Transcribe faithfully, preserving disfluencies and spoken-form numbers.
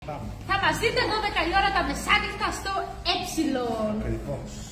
Θα μας δείτε δώδεκα η ώρα τα μεσάνυχτα στο Ε. Ακριβώς.